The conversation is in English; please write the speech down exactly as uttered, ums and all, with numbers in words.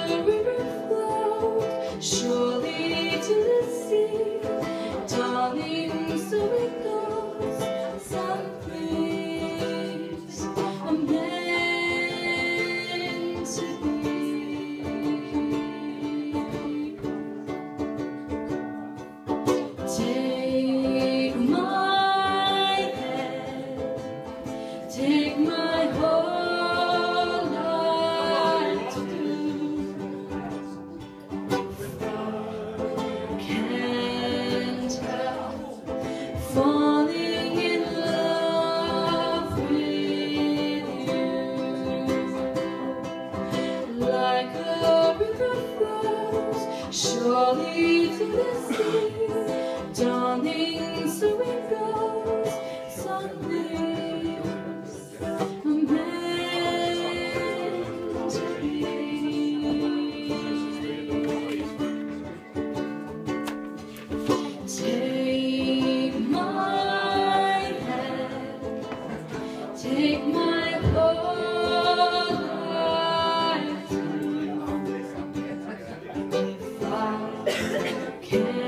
a river flows surely to the sea, darling, so it goes. Some things are meant to be. Take my hand, take my whole life through. Can't help falling in love with you. Like a river flows surely to the sea, darling, so it goes. Some things are meant to be. Take my hand, take my whole life through. If I can